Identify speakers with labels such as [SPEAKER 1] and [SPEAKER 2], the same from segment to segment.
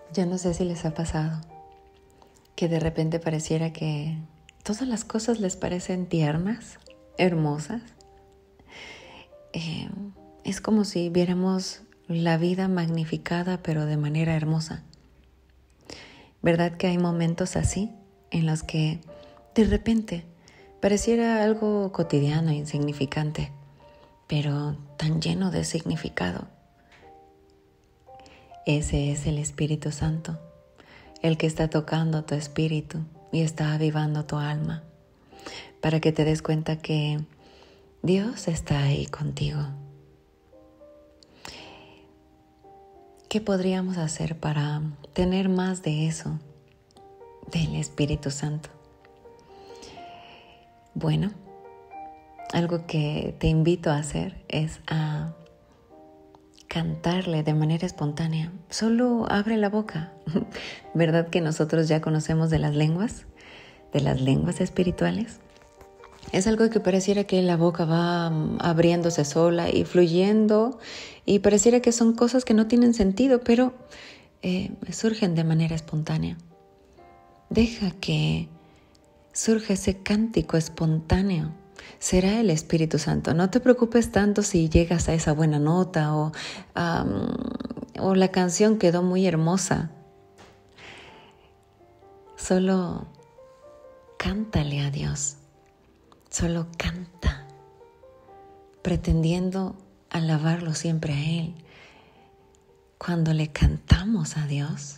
[SPEAKER 1] Yo no sé si les ha pasado que de repente pareciera que todas las cosas les parecen tiernas, hermosas. Es como si viéramos la vida magnificada pero de manera hermosa. ¿Verdad que hay momentos así en los que de repente pareciera algo cotidiano e insignificante, pero tan lleno de significado? Ese es el Espíritu Santo, el que está tocando tu espíritu y está avivando tu alma, para que te des cuenta que Dios está ahí contigo. ¿Qué podríamos hacer para tener más de eso, del Espíritu Santo? Bueno, algo que te invito a hacer es a cantarle de manera espontánea. Solo abre la boca. ¿Verdad que nosotros ya conocemos de las lenguas espirituales? Es algo que pareciera que la boca va abriéndose sola y fluyendo, y pareciera que son cosas que no tienen sentido, pero surgen de manera espontánea. Deja que surja ese cántico espontáneo. Será el Espíritu Santo. No te preocupes tanto si llegas a esa buena nota o la canción quedó muy hermosa. Solo cántale a Dios. Solo canta, pretendiendo alabarlo siempre a Él. Cuando le cantamos a Dios,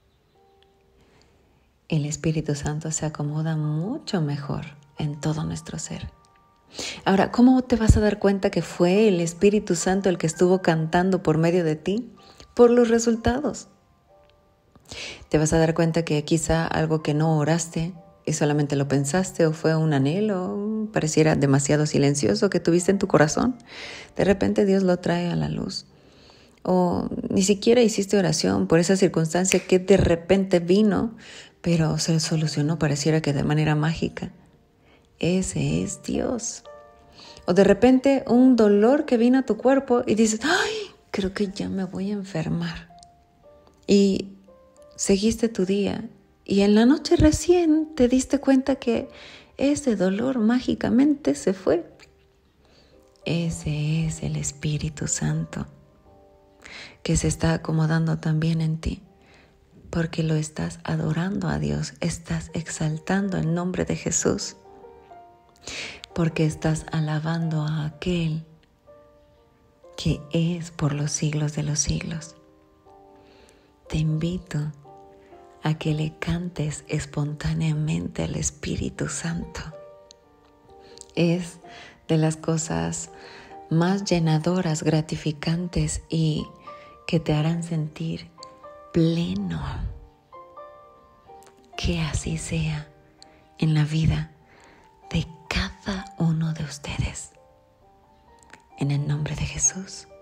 [SPEAKER 1] el Espíritu Santo se acomoda mucho mejor en todo nuestro ser. Ahora, ¿cómo te vas a dar cuenta que fue el Espíritu Santo el que estuvo cantando por medio de ti? Por los resultados. Te vas a dar cuenta que quizá algo que no oraste y solamente lo pensaste, o fue un anhelo, pareciera demasiado silencioso que tuviste en tu corazón, de repente Dios lo trae a la luz. O ni siquiera hiciste oración por esa circunstancia que de repente vino, pero se solucionó, pareciera que de manera mágica. Ese es Dios. O de repente un dolor que vino a tu cuerpo y dices, ¡ay! Creo que ya me voy a enfermar. Y seguiste tu día y en la noche recién te diste cuenta que ese dolor mágicamente se fue. Ese es el Espíritu Santo que se está acomodando también en ti, porque lo estás adorando a Dios, estás exaltando el nombre de Jesús, porque estás alabando a aquel que es por los siglos de los siglos. Te invito a que le cantes espontáneamente al Espíritu Santo. Es de las cosas más llenadoras, gratificantes y que te harán sentir pleno. Que así sea en la vida de cada uno de ustedes. En el nombre de Jesús.